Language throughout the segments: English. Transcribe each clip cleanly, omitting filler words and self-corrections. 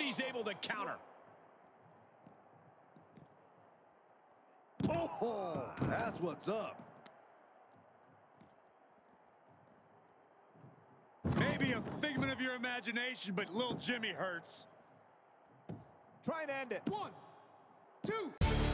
he's able to counter. Oh, that's what's up. Maybe a figment of your imagination, but little Jimmy hurts. Try and end it. 1, 2.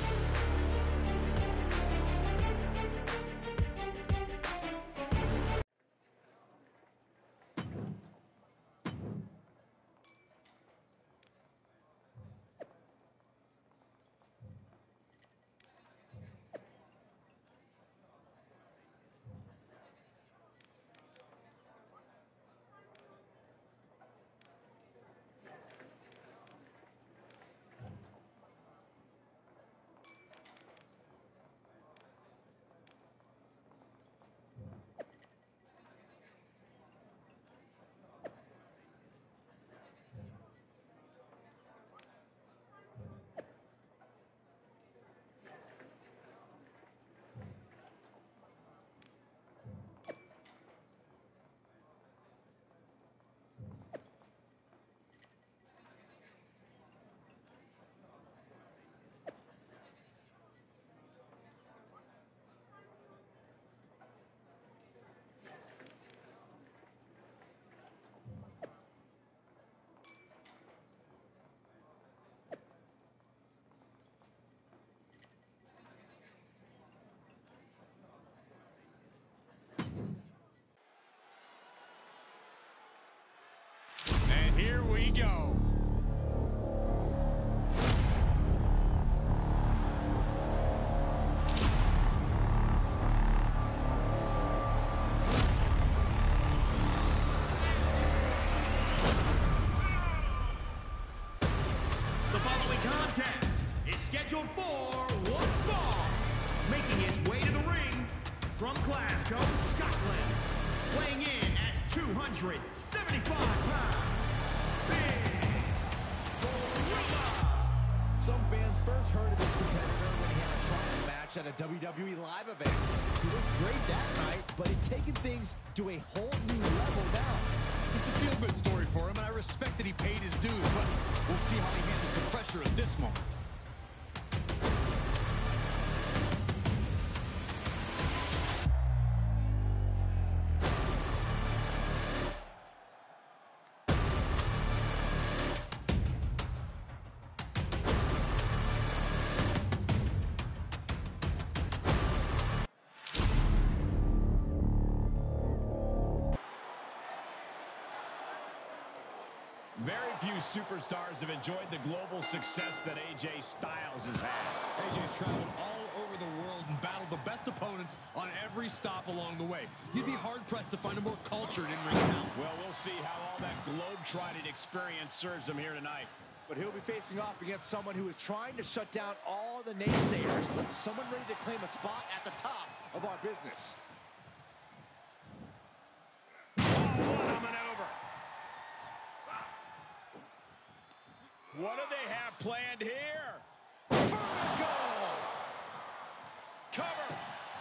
And here we go. The following contest is scheduled for one fall. Making his way to the ring from Glasgow, Scotland. Weighing in at 275 pounds. Some fans first heard of this competitor when he had a trial match at a WWE live event. He looked great that night, but he's taken things to a whole new level now. It's a feel-good story for him, and I respect that he paid his dues, but we'll see how he handles the pressure at this moment. Very few superstars have enjoyed the global success that AJ Styles has had. AJ's traveled all over the world and battled the best opponents on every stop along the way. You'd be hard-pressed to find a more cultured in-ring talent. Well, we'll see how all that globe-trotting experience serves him here tonight. But he'll be facing off against someone who is trying to shut down all the naysayers. Someone ready to claim a spot at the top of our business. What a maneuver. What do they have planned here? Vertical! Cover!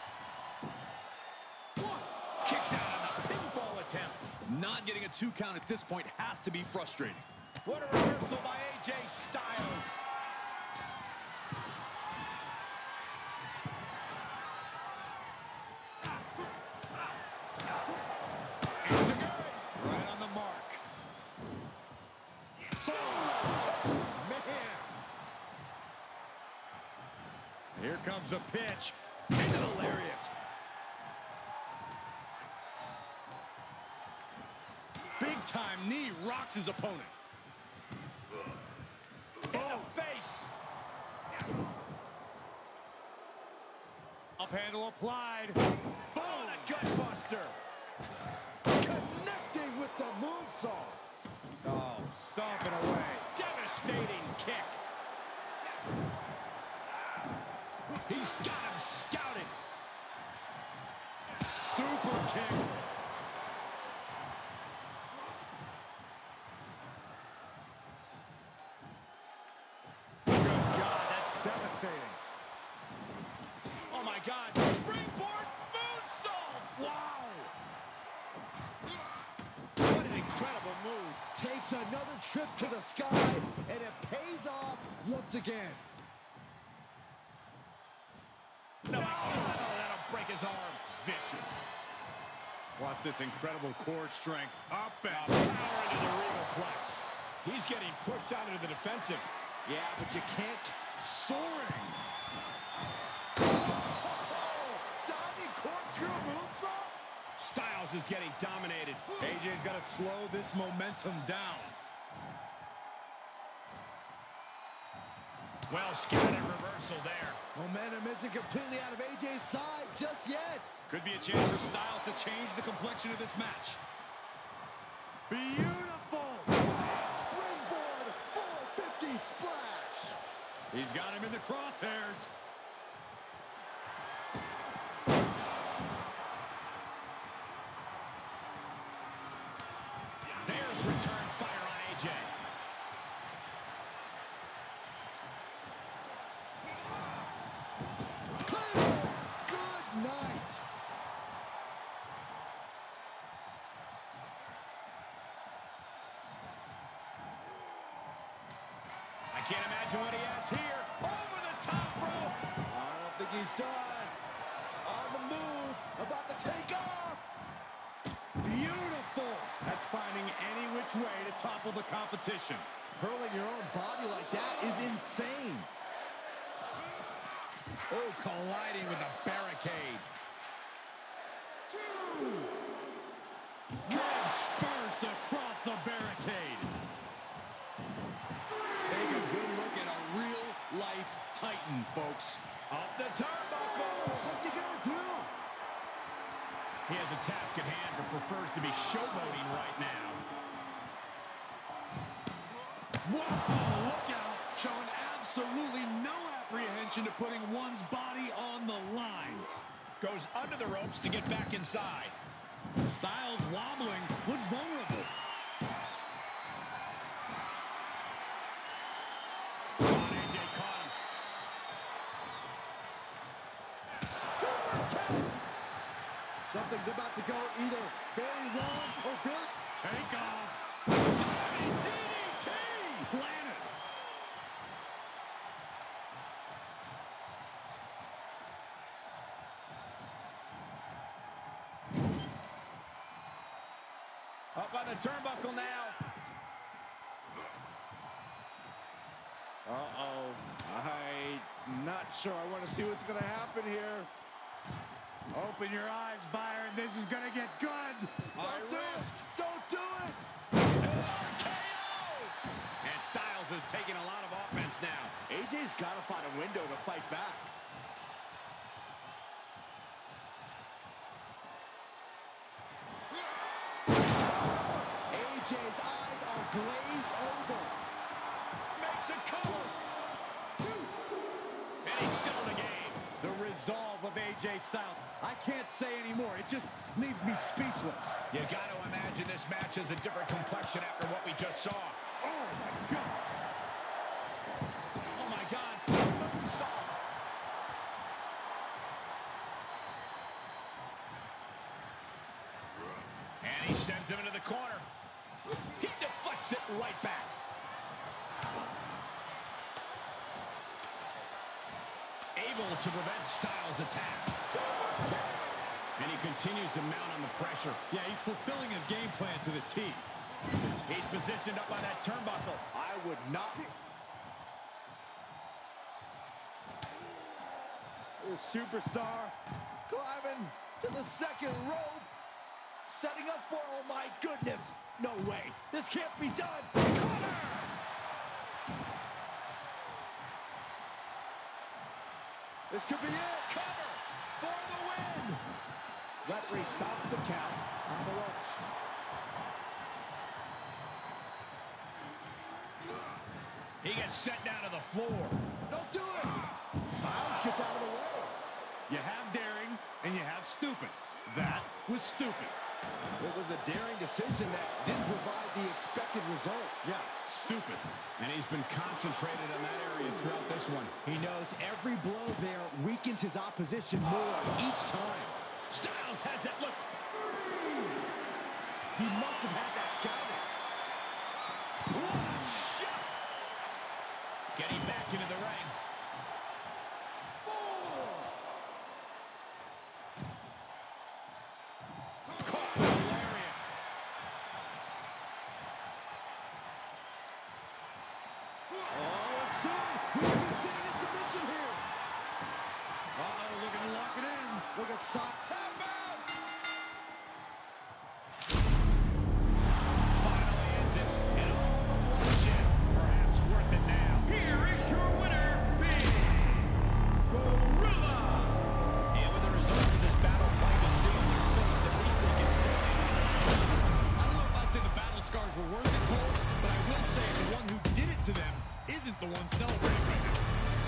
Kicks out on the pinfall attempt. Not getting a 2 count at this point has to be frustrating. What a reversal by AJ Styles. It's a good. Right on the mark. Man! Here comes the pitch. Into the lariat. Big-time knee rocks his opponent. In the face. Up handle applied. Boom, a gut buster. Connecting with the moonsault. Oh, stomping away. Devastating kick. He's got him scouted. Super kick. Good God, that's devastating. Oh my God, springboard moonsault. Wow. What an incredible move. Takes another trip to the skies once again. No, that'll break his arm. Vicious. Watch this incredible core strength. Up and Power into the regal plex. He's getting pushed down into the defensive. Yeah, but you can't. soaring. Diving corkscrew moonsault. Styles is getting dominated. AJ's got to slow this momentum down. Well scouted reversal there. Momentum isn't completely out of AJ's side just yet. Could be a chance for Styles to change the complexion of this match. Beautiful. Springboard 450 splash. He's got him in the crosshairs. There's return fire on AJ. Claymore. Good night. I can't imagine what he has here. Over the top rope. I don't think he's done. On the move. About to take off. Beautiful. That's finding any which way to topple the competition. Hurling your own body like that is insane. Oh, colliding with a barricade. Grabs first across the barricade. Take a good look at a real-life Titan, folks. Up the turnbuckles. What's he gonna do? He has a task at hand, but prefers to be showboating right now. Whoa, look out. Showing absolutely no apprehension to putting one's body on the line. Goes under the ropes to get back inside. Styles wobbling, looks vulnerable. AJ caught him. Something's about to go either very wrong or very... Take off. Diving DDT! Planet. Up on the turnbuckle now. Uh-oh. I'm not sure. I want to see what's going to happen here. Open your eyes, Byron. This is going to get good. Don't do it! Don't do it! KO! And Styles has taken a lot of offense now. AJ's got to find a window to fight back. AJ's eyes are glazed over. Makes a cover. And he's still in the game. The resolve of AJ Styles. I can't say anymore. It just leaves me speechless. You got to imagine this match has a different complexion after what we just saw. Oh, my God. Oh, my God. Moonsault. And he sends him into the corner. He deflects it right back. Able to prevent Styles' attack. And he continues to mount on the pressure. Yeah, he's fulfilling his game plan to the T. He's positioned up by that turnbuckle. I would not... The superstar climbing to the second rope. Setting up for, oh my goodness. No way. This can't be done. Cover! This could be it. Cover for the win. Referee stops the count on the ropes. He gets set down to the floor. Don't do it. Styles gets out of the way. You have daring, and you have stupid. That was stupid. It was a daring decision that didn't provide the expected result. Yeah, stupid. And he's been concentrated on that area throughout this one. He knows every blow there weakens his opposition more each time. Styles has that look. He must have had that scouted. What a shot. Getting back Oh, and soon we will be seeing a submission here. Uh-oh, looking to lock it in. Look at stop. Tap out. Finally ends it. And all shit. Perhaps worth it now. Here is your winner, Big Gorilla. And with the results of this battle plain to see on their face, at least they can say they got it. I don't know if I'd say the battle scars were worth it, Cole, but I will say the one who did it to them isn't the one celebrating right now.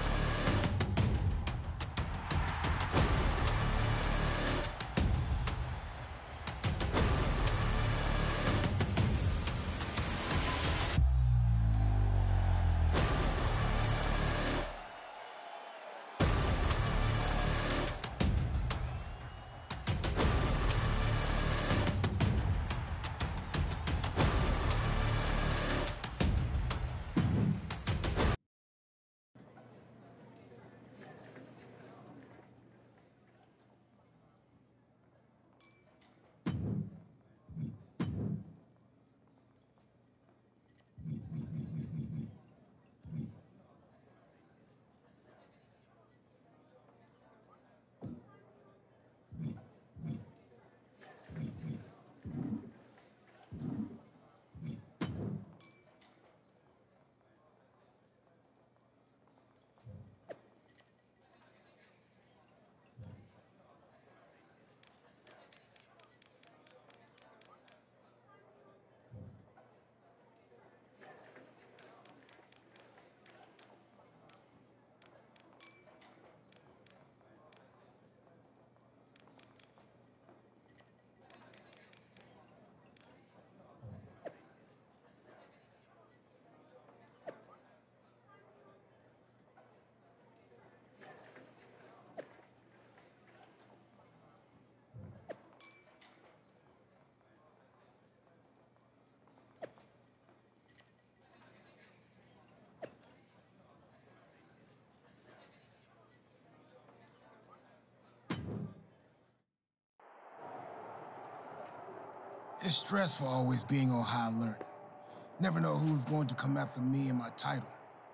It's stressful always being on high alert. Never know who's going to come after me and my title.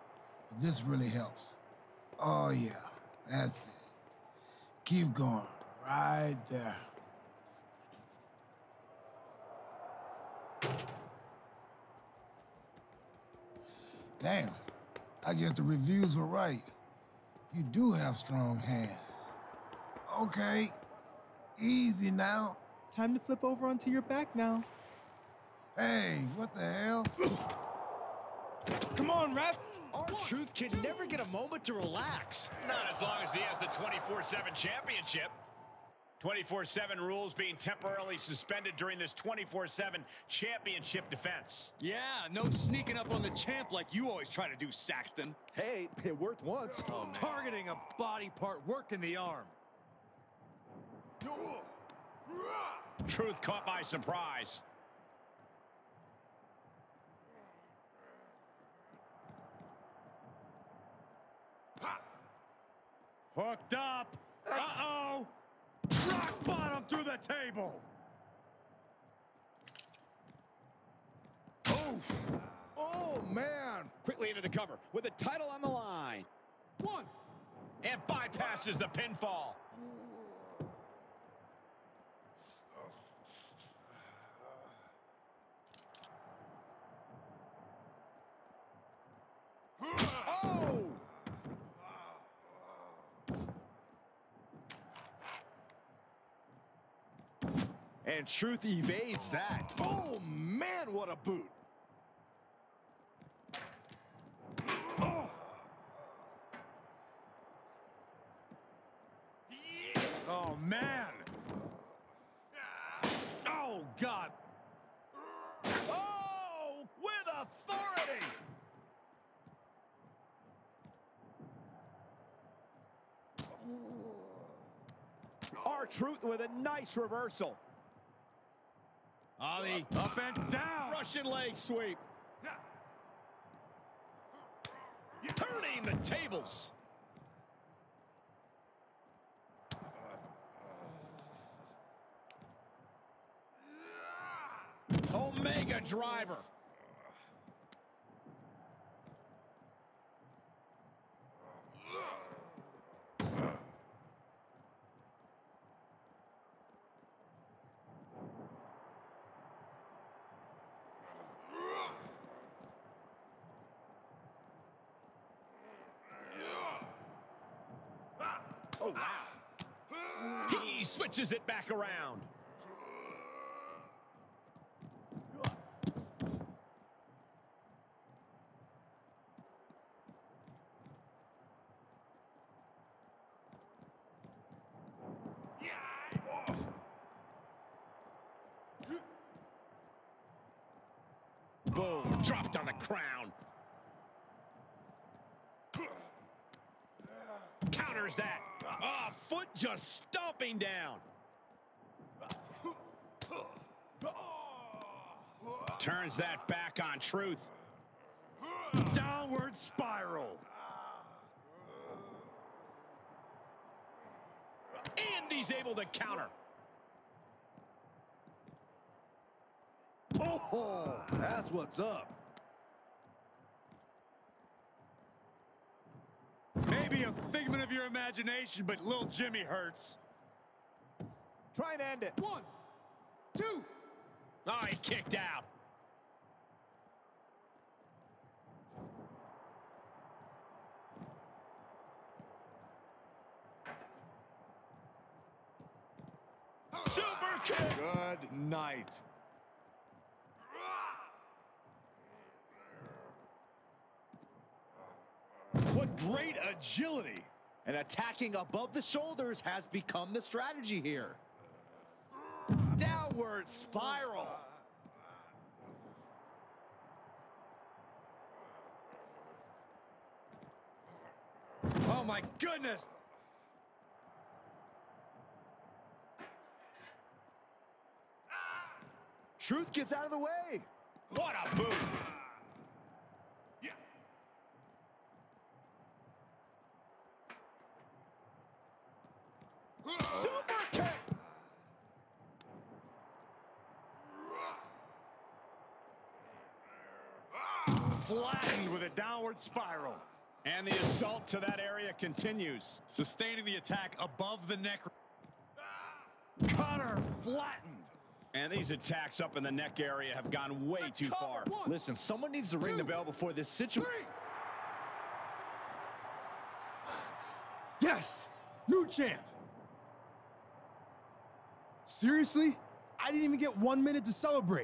But this really helps. Oh yeah, that's it. Keep going, right there. Damn, I guess the reviews were right. You do have strong hands. Okay, easy now. Time to flip over onto your back now. Hey, what the hell? Come on, ref! R-Truth can never get a moment to relax. Not as long as he has the 24/7 championship. 24/7 rules being temporarily suspended during this 24/7 championship defense. Yeah, no sneaking up on the champ like you always try to do, Saxton. Hey, it worked once. Oh, man. Targeting a body part, working the arm. Truth caught by surprise. Hooked up. Uh-oh. Rock bottom through the table. Oh, man. Quickly into the cover with the title on the line. One. And bypasses the pinfall. Oh! And Truth evades that. Oh, man, what a boot. Oh. Oh, man. Oh, God. Oh, with authority. R-Truth with a nice reversal. Ollie, up and down. Russian leg sweep. Turning the tables. Omega driver. Oh, wow. He switches it back around. Boom, dropped on the crown. Counters that. Oh, foot just stomping down. Turns that back on Truth. Downward spiral. And he's able to counter. Oh, that's what's up. Maybe a figment of your imagination, but little Jimmy hurts. Try and end it. 1, 2. Oh, he kicked out. Super kick. Good night. What great agility. And attacking above the shoulders has become the strategy here. Downward spiral. Oh, my goodness. Truth gets out of the way. What a boot. Super kick. Flattened with a downward spiral. And the assault to that area continues. Sustaining the attack above the neck. Cutter flattened. And these attacks up in the neck area have gone way too far. Listen, someone needs to ring the bell before this situation. Yes! New champ! Seriously? I didn't even get 1 minute to celebrate.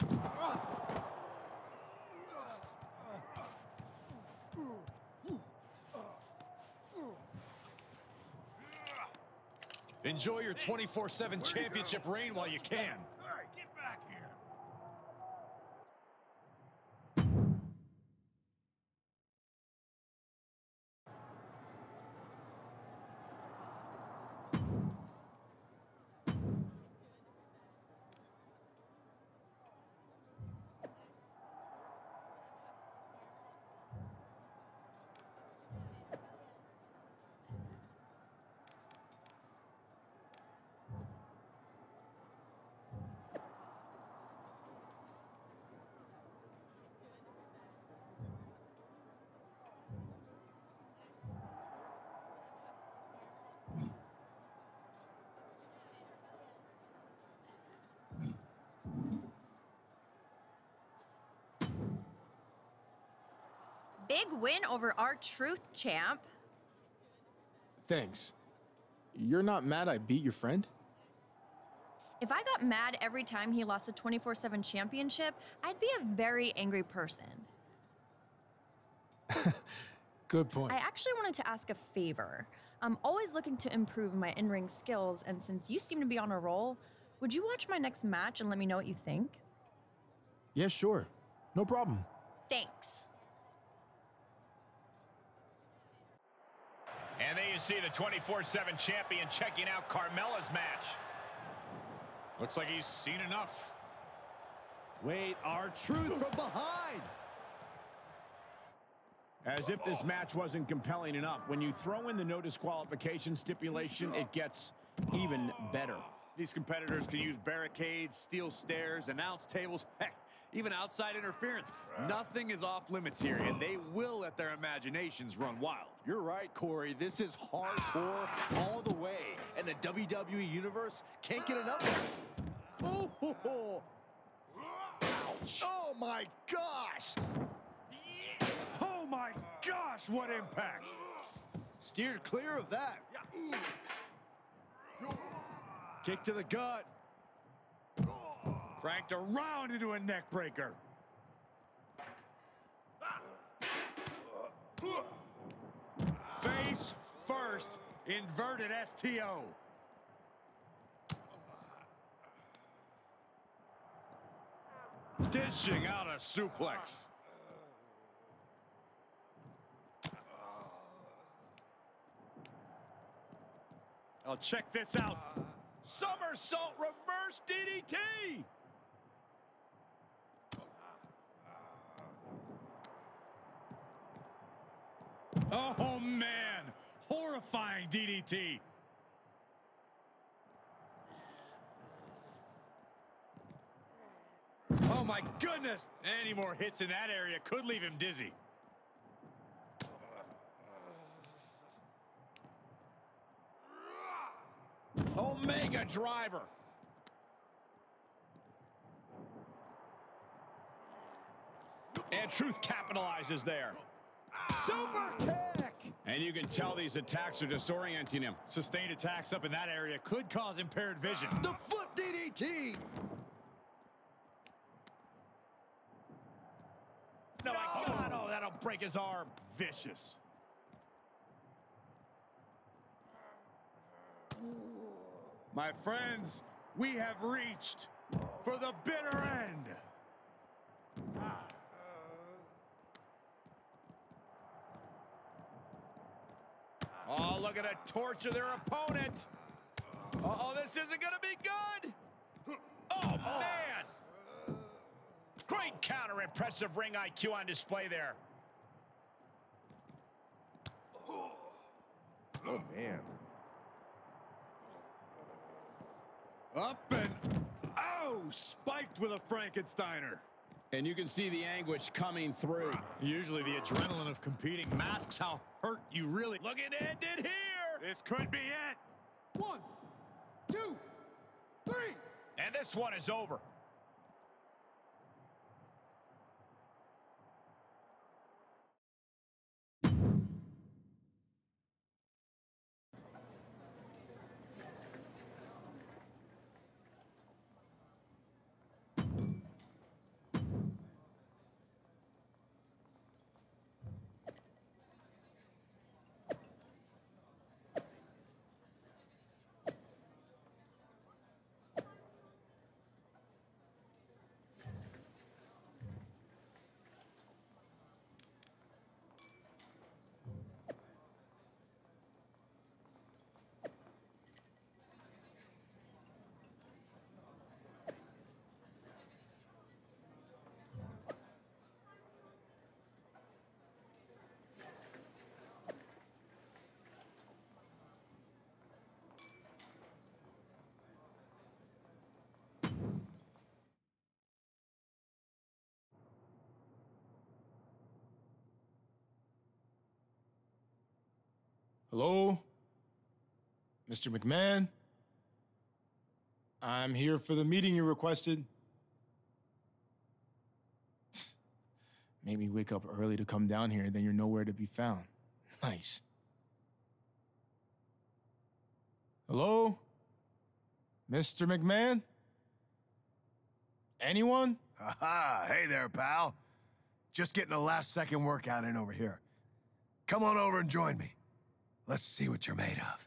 Enjoy your 24/7 championship reign while you can. All right, get back here. Big win over our Truth champ. Thanks. You're not mad I beat your friend? If I got mad every time he lost a 24/7 championship, I'd be a very angry person. Good point. I actually wanted to ask a favor. I'm always looking to improve my in-ring skills, and since you seem to be on a roll, would you watch my next match and let me know what you think? Yeah, sure. No problem. Thanks. And there you see the 24/7 champion checking out Carmella's match. Looks like he's seen enough. Wait, our Truth from behind. As if this match wasn't compelling enough. When you throw in the no disqualification stipulation, it gets even better. These competitors can use barricades, steel stairs, announce tables, heck, even outside interference. Nothing is off limits here, and they will let their imaginations run wild. You're right, Corey. This is hardcore all the way, and the WWE Universe can't get enough of it. Oh, ouch. Oh, my gosh. Oh my gosh, what impact! Steered clear of that. Kick to the gut. Cranked around into a neck breaker. Face first, inverted STO. Dishing out a suplex. Oh, check this out. Somersault reverse DDT. Oh, man. Horrifying DDT. Oh, my goodness. Any more hits in that area could leave him dizzy. Omega driver. And Truth capitalizes there. Super kick. And you can tell these attacks are disorienting him. Sustained attacks up in that area could cause impaired vision. The foot DDT. No, my God. Oh, that'll break his arm. Vicious. My friends, we have reached for the bitter end. Oh, look at a torture their opponent. Uh-oh, this isn't going to be good. Oh, man. Great counter. Impressive ring IQ on display there. Oh, man. Up and, oh, spiked with a Frankensteiner. And you can see the anguish coming through. Usually the adrenaline of competing masks how hurt you really... Look at it ended here. This could be it. 1, 2, 3. And this one is over. Hello? Mr. McMahon? I'm here for the meeting you requested. Made me wake up early to come down here, then you're nowhere to be found. Nice. Hello? Mr. McMahon? Anyone? Aha, hey there, pal. Just getting a last-second workout in over here. Come on over and join me. Let's see what you're made of.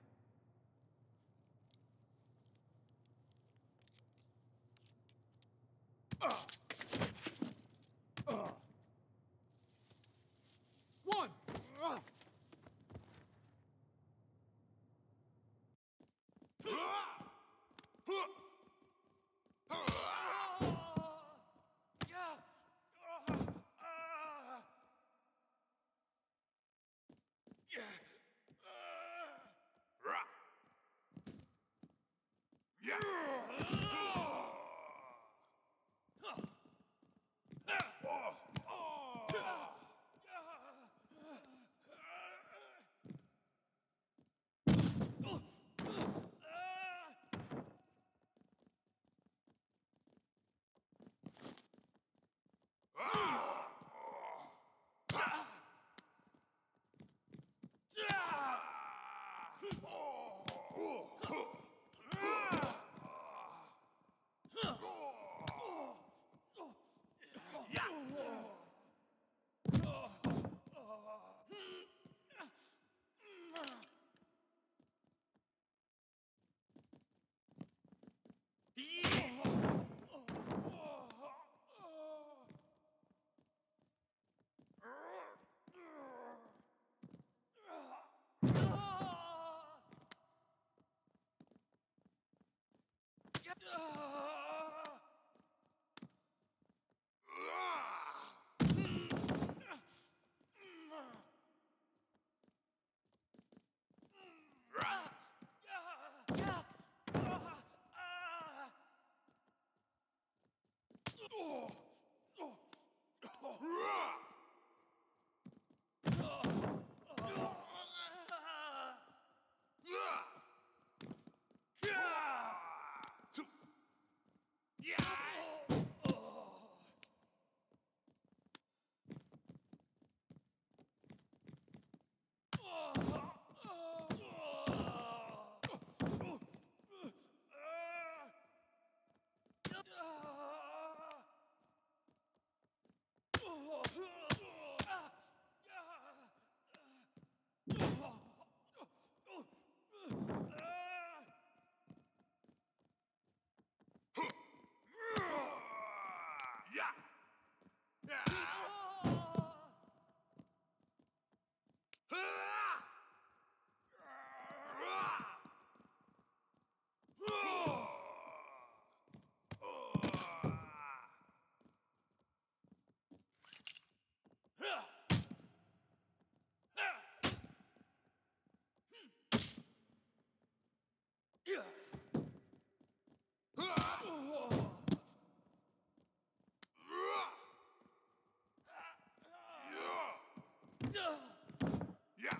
One. Yeah.